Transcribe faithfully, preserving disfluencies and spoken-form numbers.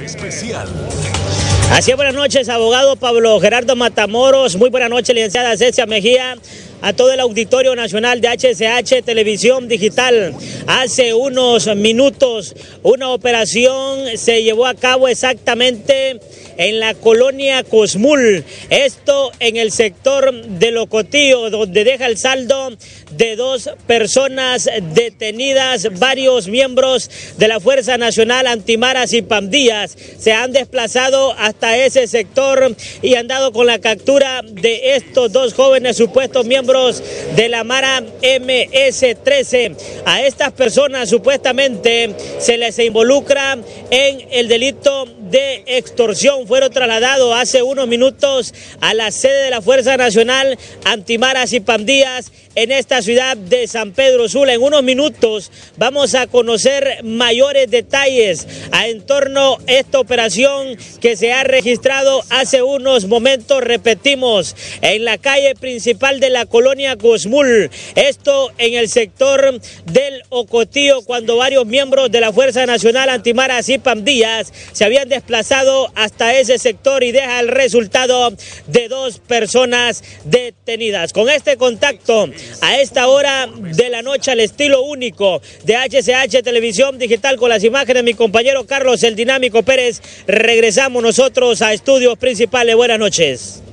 especial. Así es, buenas noches, abogado Pablo Gerardo Matamoros. Muy buenas noches, licenciada Cecia Mejía. A todo el Auditorio Nacional de H C H Televisión Digital. Hace unos minutos una operación se llevó a cabo exactamente en la colonia Cosmul, esto en el sector de Ocotillo, donde deja el saldo de dos personas detenidas. Varios miembros de la Fuerza Nacional Antimaras y Pandillas se han desplazado hasta ese sector y han dado con la captura de estos dos jóvenes supuestos miembros de la Mara M S trece. A estas personas supuestamente se les involucra en el delito de extorsión. Fueron trasladados hace unos minutos a la sede de la Fuerza Nacional Antimaras y Pandillas en esta ciudad de San Pedro Sula. En unos minutos vamos a conocer mayores detalles a en torno a esta operación que se ha registrado hace unos momentos, repetimos, en la calle principal de la colonia Cosmul, esto en el sector del Ocotillo, cuando varios miembros de la Fuerza Nacional Antimaras y Pandillas se habían desplazado hasta ese sector y deja el resultado de dos personas detenidas. Con este contacto, a esta hora de la noche, al estilo único de H C H Televisión Digital, con las imágenes de mi compañero Carlos el Dinámico Pérez, regresamos nosotros a estudios principales. Buenas noches.